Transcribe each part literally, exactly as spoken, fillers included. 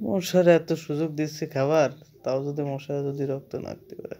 মশার এত সুযোগ দিচ্ছে খাবার, তাও যদি মশা যদি রক্ত নাকতে পারে।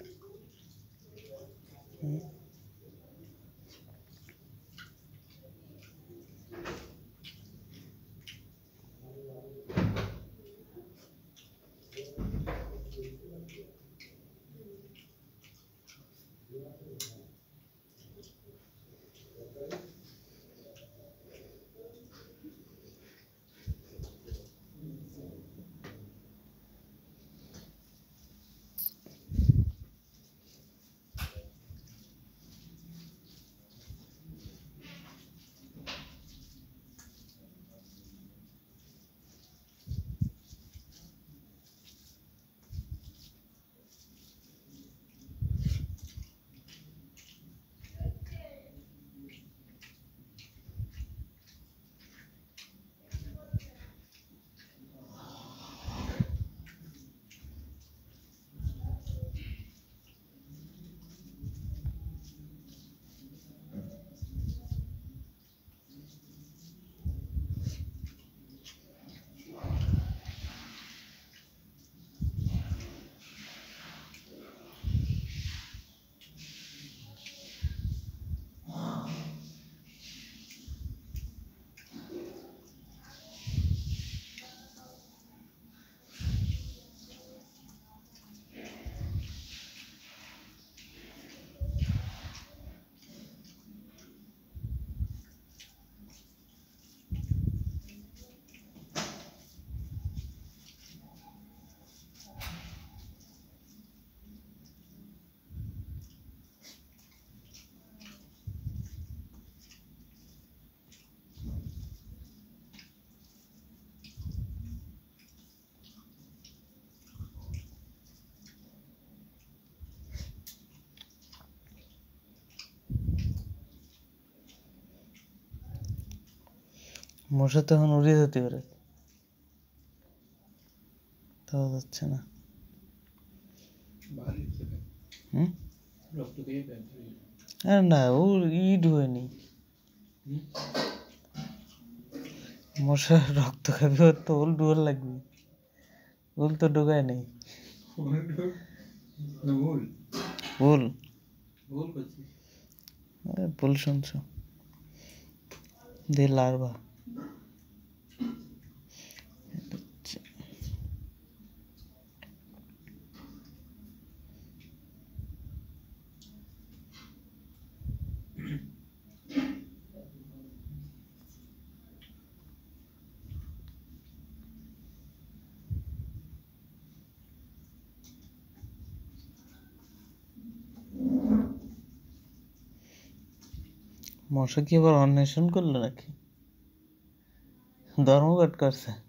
মশা তো এখন উড়ে যেতে পারে, তাও যাচ্ছে না। হুম আর না, ও ইট হয়নি, মশা রক্ত খাবে, ওর তো ওল ডুয়োর লাগবে, ওল তো ঢোকায় নেই। ভুল ভুল শুনছো, দে লার্ভা। মশা কি আবার অন্বেষণ করলো নাকি, ধর্মঘট করছে?